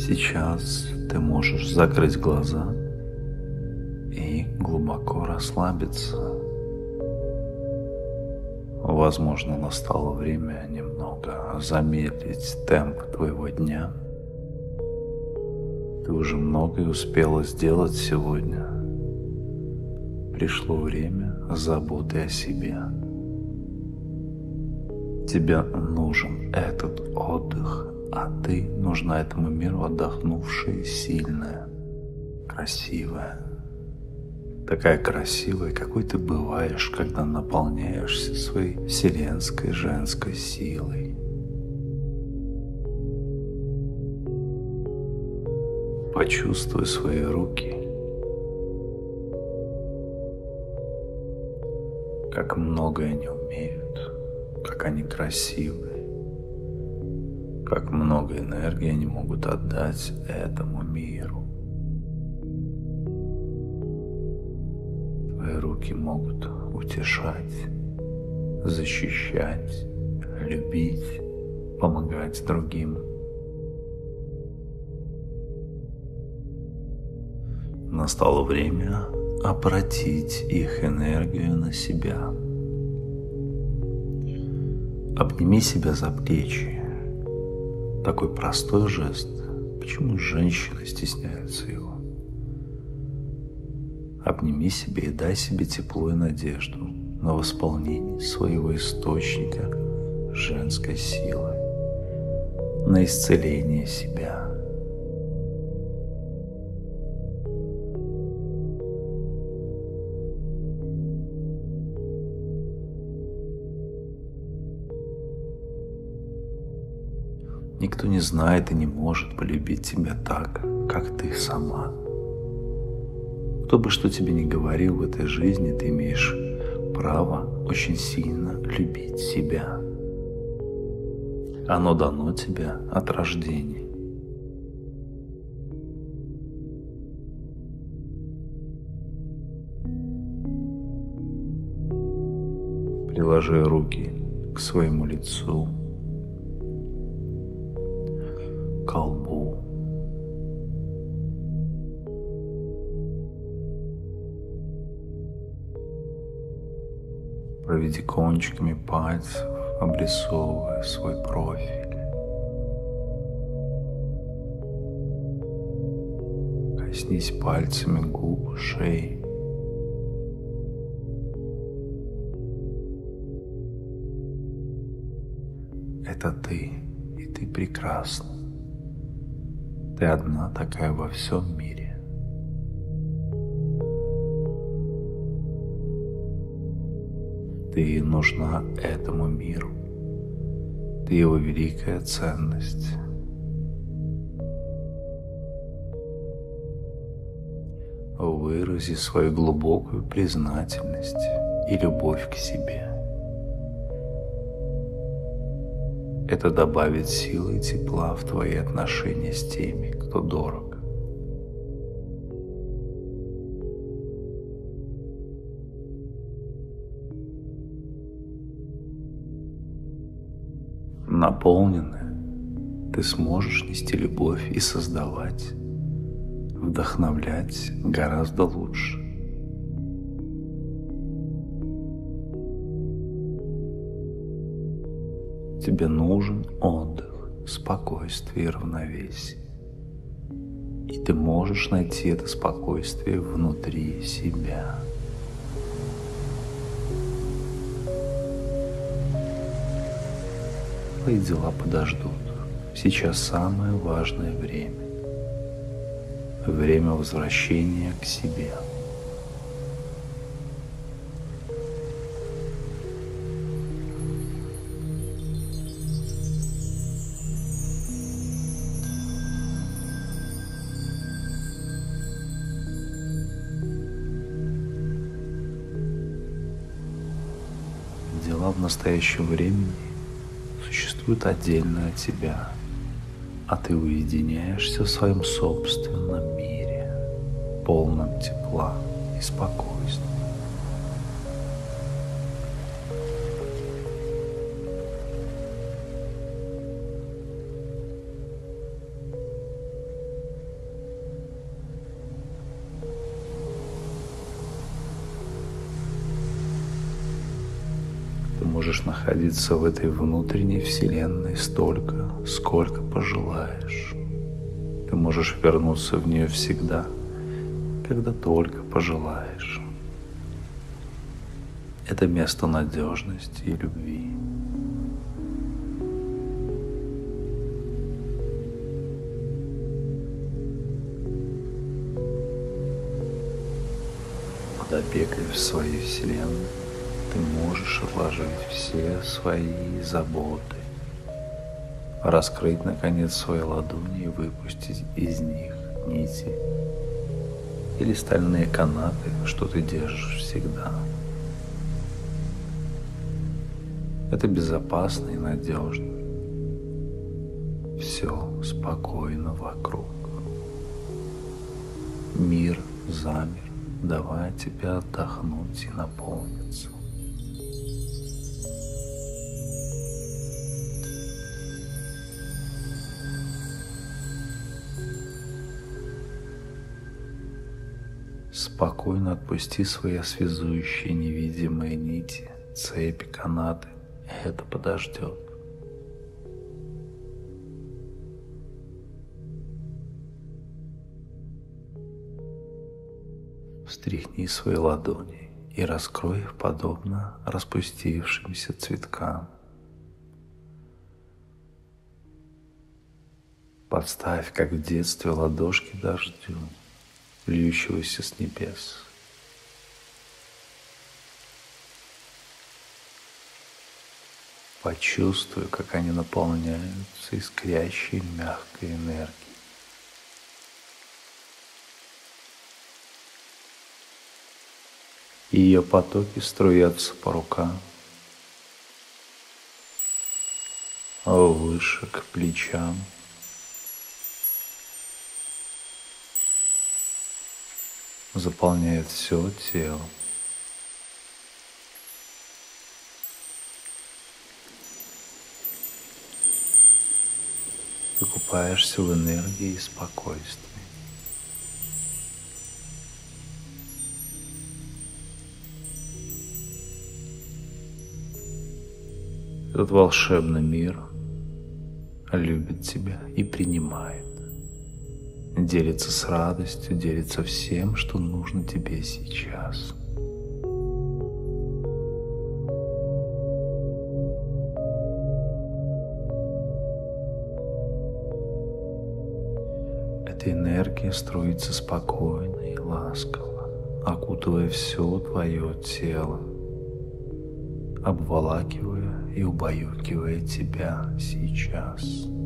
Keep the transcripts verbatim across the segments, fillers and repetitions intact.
Сейчас ты можешь закрыть глаза и глубоко расслабиться. Возможно, настало время немного замедлить темп твоего дня. Ты уже многое успела сделать сегодня. Пришло время заботы о себе. Тебе нужен этот отдых, а ты нужна этому миру отдохнувшая, сильная, красивая. Такая красивая, какой ты бываешь, когда наполняешься своей вселенской женской силой. Почувствуй свои руки, как много они умеют, как они красивы, как много энергии они могут отдать этому миру. Твои руки могут утешать, защищать, любить, помогать другим. Настало время обратить их энергию на себя. Обними себя за плечи. Такой простой жест. Почему женщины стесняются его? Обними себя и дай себе тепло и надежду на восполнение своего источника женской силы, на исцеление себя. Никто не знает и не может полюбить тебя так, как ты сама. Кто бы что тебе ни говорил в этой жизни, ты имеешь право очень сильно любить себя. Оно дано тебе от рождения. Приложи руки к своему лицу, к колбу. Проведи кончиками пальцев, обрисовывая свой профиль. Коснись пальцами губ, шеи. Это ты, и ты прекрасна. Ты одна такая во всем мире. Ты нужна этому миру. Ты его великая ценность. Вырази свою глубокую признательность и любовь к себе. Это добавит силы и тепла в твои отношения с теми, кто дорог. Наполненная, ты сможешь нести любовь и создавать, вдохновлять гораздо лучше. Тебе нужен отдых, спокойствие и равновесие. И ты можешь найти это спокойствие внутри себя. Твои дела подождут. Сейчас самое важное время. Время возвращения к себе. Дела в настоящем времени существуют отдельно от тебя, а ты уединяешься в своем собственном мире, полном тепла и спокойствия. можешь находиться в этой внутренней вселенной столько, сколько пожелаешь. Ты можешь вернуться в нее всегда, когда только пожелаешь. Это место надежности и любви. Под опекой в своей вселенной ты можешь отложить все свои заботы, раскрыть, наконец, свои ладони и выпустить из них нити или стальные канаты, что ты держишь всегда. Это безопасно и надежно. Все спокойно вокруг. Мир замер, давая тебе отдохнуть и наполниться. Спокойно отпусти свои связующие невидимые нити, цепи, канаты. Это подождет. Встряхни свои ладони и раскрой их подобно распустившимся цветкам. Подставь, как в детстве, ладошки дождю, льющегося с небес. Почувствуй, как они наполняются искрящей мягкой энергией. И ее потоки струятся по рукам, выше к плечам, заполняет все тело. Ты купаешься в энергии и спокойствии. Этот волшебный мир любит тебя и принимает. Делится с радостью, делится всем, что нужно тебе сейчас. Эта энергия струится спокойно и ласково, окутывая все твое тело, обволакивая и убаюкивая тебя сейчас.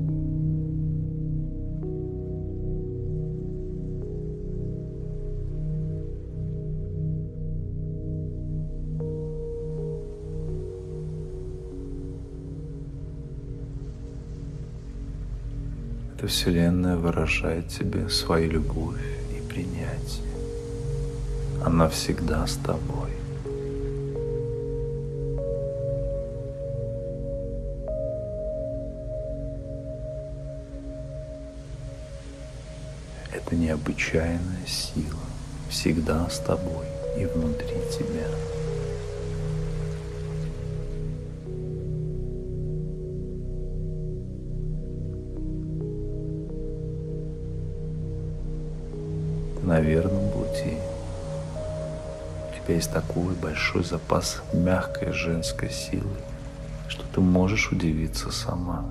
Эта Вселенная выражает тебе свою любовь и принятие. Она всегда с тобой. Это необычайная сила всегда с тобой и внутри тебя. На верном пути. У тебя есть такой большой запас мягкой женской силы, что ты можешь удивиться сама.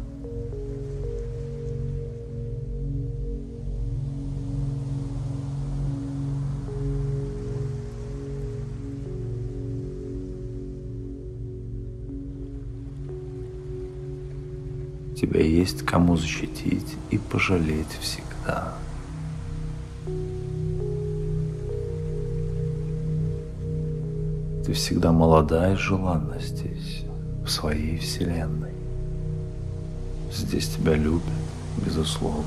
Тебя есть кому защитить и пожалеть всегда. Ты всегда молода и желанна здесь, в своей вселенной. Здесь тебя любят, безусловно.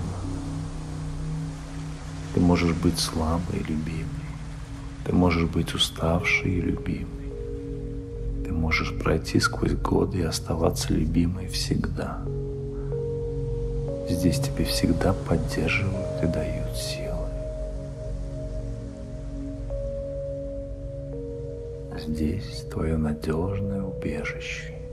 Ты можешь быть слабой и любимой. Ты можешь быть уставшей и любимой. Ты можешь пройти сквозь годы и оставаться любимой всегда. Здесь тебя всегда поддерживают и дают силы. Здесь твое надежное убежище.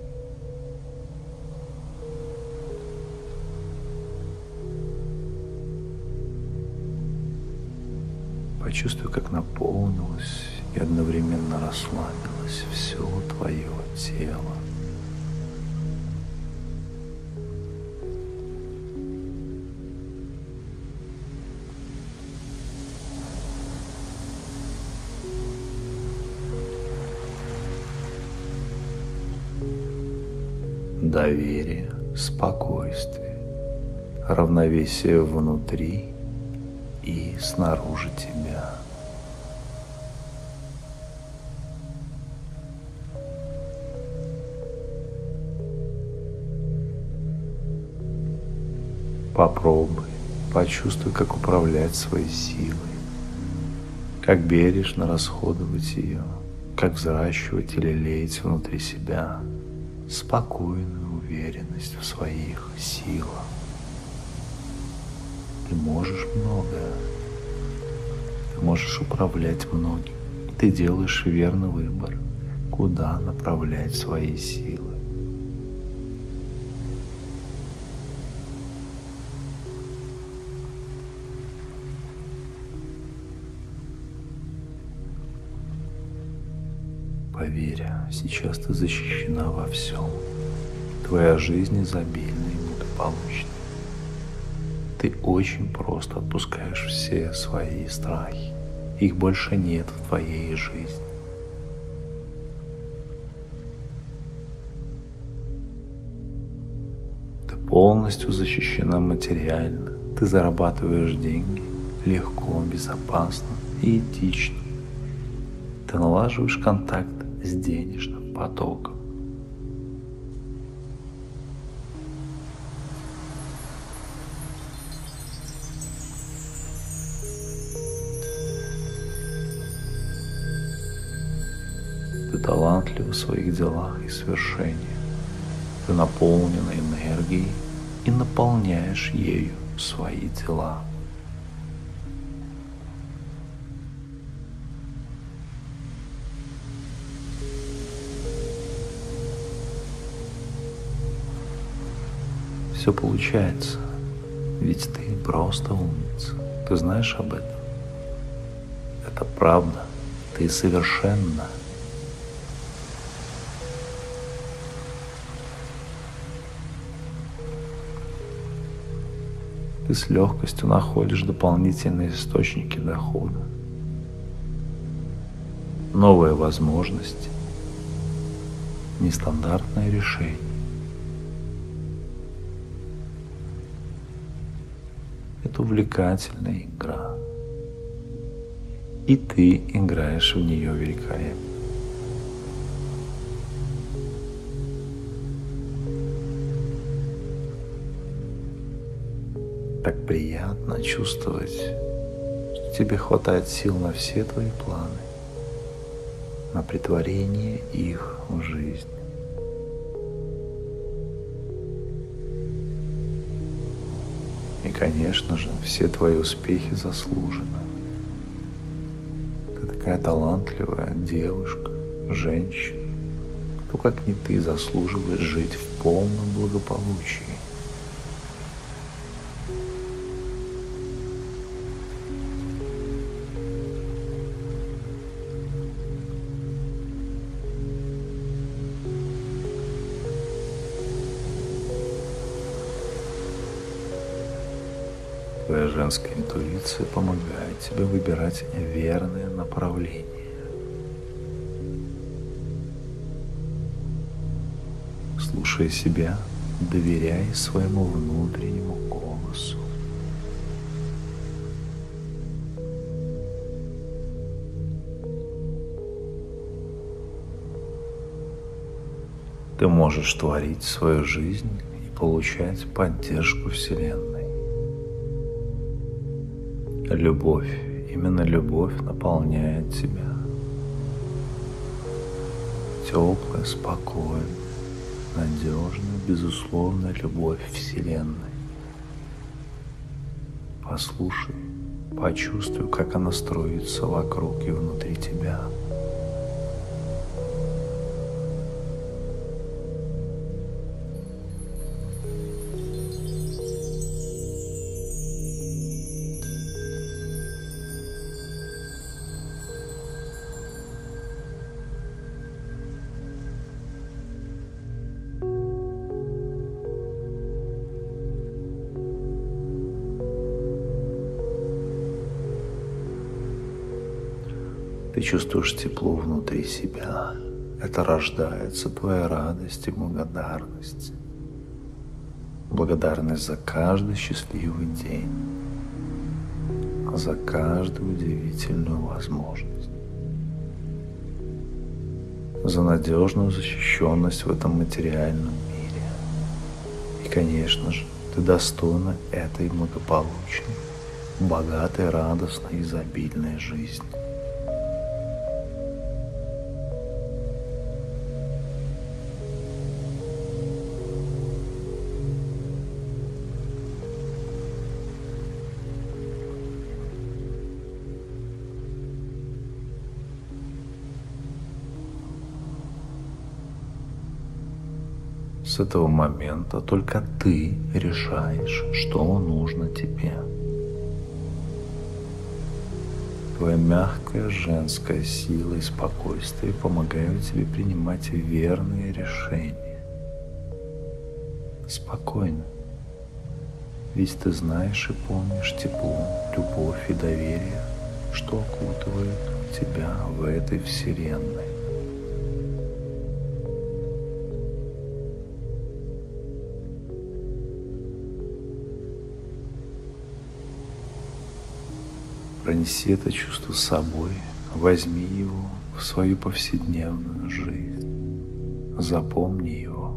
Почувствуй, как наполнилось и одновременно расслабилось все твое тело. Доверие, спокойствие, равновесие внутри и снаружи тебя. Попробуй, почувствуй, как управлять своей силой, как бережно расходовать ее, как взращивать или лелеять внутри себя спокойную уверенность в своих силах. Ты можешь многое. Ты можешь управлять многим. Ты делаешь верный выбор, куда направлять свои силы. Поверь, сейчас ты защищена во всем. Твоя жизнь изобильна и благополучна. Ты очень просто отпускаешь все свои страхи. Их больше нет в твоей жизни. Ты полностью защищена материально. Ты зарабатываешь деньги легко, безопасно и этично. Ты налаживаешь контакт с денежным потоком. Ты талантлива в своих делах и свершениях. Ты наполнена энергией и наполняешь ею свои дела. Все получается, ведь ты просто умница. Ты знаешь об этом? Это правда. Ты совершенна. Ты с легкостью находишь дополнительные источники дохода, новые возможности, нестандартные решения. Это увлекательная игра, и ты играешь в нее великолепно. Так приятно чувствовать, что тебе хватает сил на все твои планы, на претворение их в жизнь. И, конечно же, все твои успехи заслужены. Ты такая талантливая девушка, женщина, кто, как не ты, заслуживает жить в полном благополучии. Твоя женская интуиция помогает тебе выбирать верное направление. Слушай себя, доверяй своему внутреннему голосу. Ты можешь творить свою жизнь и получать поддержку Вселенной. Любовь, именно любовь наполняет тебя. Теплая, спокойная, надежная, безусловная любовь Вселенной. Послушай, почувствуй, как она строится вокруг и внутри тебя. Ты чувствуешь тепло внутри себя. Это рождается твоя радость и благодарность. Благодарность за каждый счастливый день, за каждую удивительную возможность, за надежную защищенность в этом материальном мире. И, конечно же, ты достойна этой благополучной, богатой, радостной, изобильной жизни. С этого момента только ты решаешь, что нужно тебе. Твоя мягкая женская сила и спокойствие помогают тебе принимать верные решения. Спокойно, ведь ты знаешь и помнишь тепло, любовь и доверие, что окутывает тебя в этой вселенной. Пронеси это чувство с собой, возьми его в свою повседневную жизнь, запомни его.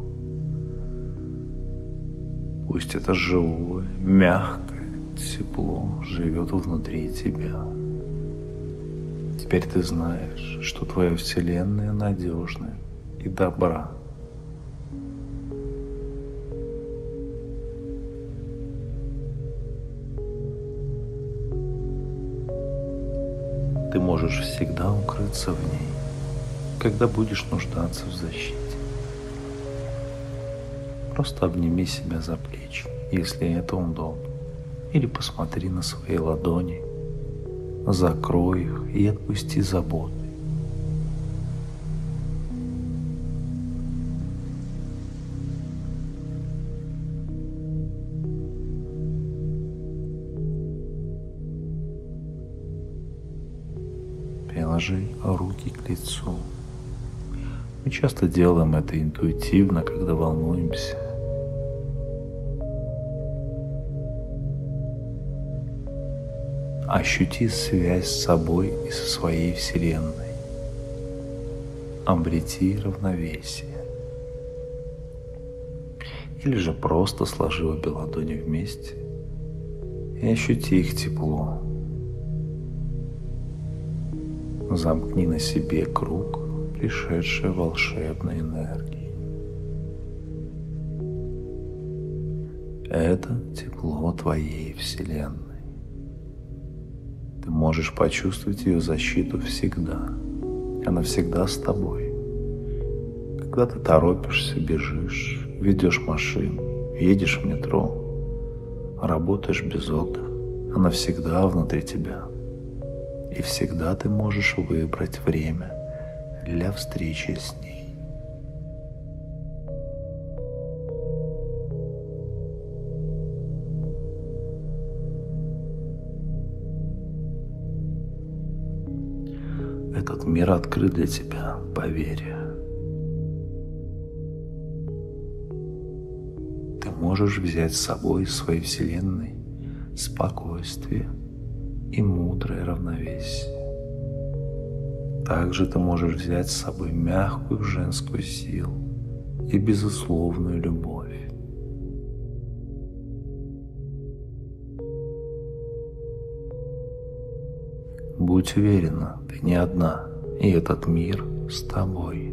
Пусть это живое, мягкое тепло живет внутри тебя. Теперь ты знаешь, что твоя вселенная надежная и добра. Ты можешь всегда укрыться в ней, когда будешь нуждаться в защите. Просто обними себя за плечи, если это удобно, или посмотри на свои ладони, закрой их и отпусти заботы. Приложи руки к лицу. Мы часто делаем это интуитивно, когда волнуемся. Ощути связь с собой и со своей вселенной. Обрети равновесие. Или же просто сложи обе ладони вместе и ощути их тепло. Замкни на себе круг пришедшей волшебной энергии. Это тепло твоей вселенной. Ты можешь почувствовать ее защиту всегда. Она всегда с тобой. Когда ты торопишься, бежишь, ведешь машину, едешь в метро, работаешь без отдыха, она всегда внутри тебя. И всегда ты можешь выбрать время для встречи с ней. Этот мир открыт для тебя, поверь. Ты можешь взять с собой из своей вселенной спокойствие и мудрое равновесие. Также ты можешь взять с собой мягкую женскую силу и безусловную любовь. Будь уверена, ты не одна, и этот мир с тобой.